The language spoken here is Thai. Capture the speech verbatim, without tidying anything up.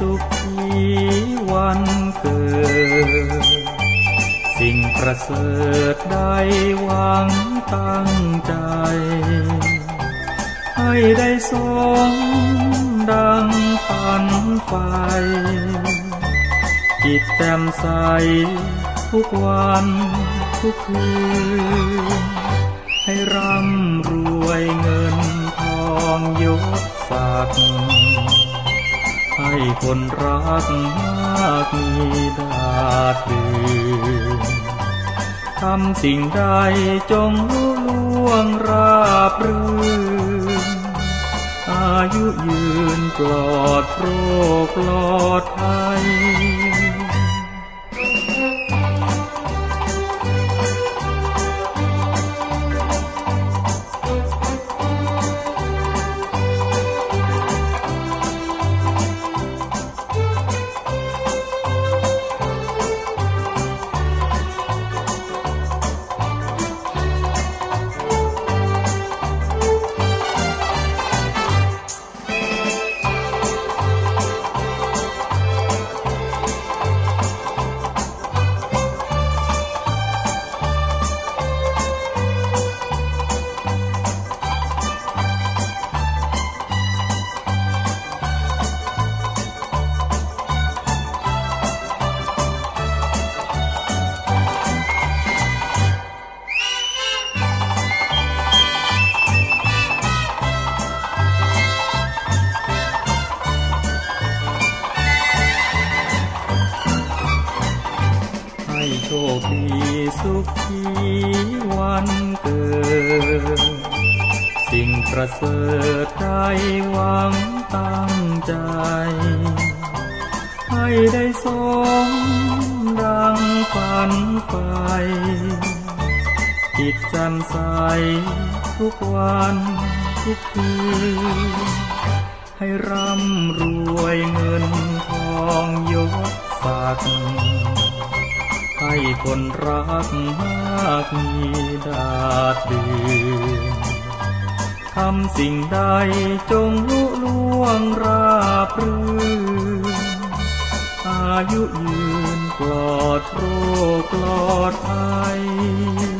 สุขีวันเกิดสิ่งประเสริฐได้หวังตั้งใจให้ได้สมดังฝันใฝ่จิตแจ่มใสทุกวันทุกคืนให้ร่ำรวยเงินทองยศศักดิ์ให้คนรักมากมีดาดดื่นทำสิ่งใดจงลุล่วงราบรื่นอายุยืนปลอดโรคปลอดภัยโชคดีสุขีวันเกิดสิ่งประเสริฐได้หวังตั้งใจให้ได้สมดังฝันใฝ่จิตแจ่มใสทุกวันทุกคืนให้ร่ำรวยเงินทองยศศักดิ์ให้คนรักมากมีดาดดื่นทำสิ่งใดจงลุล่วงราบรื่นอายุยืนปลอดโรคปลอดภัย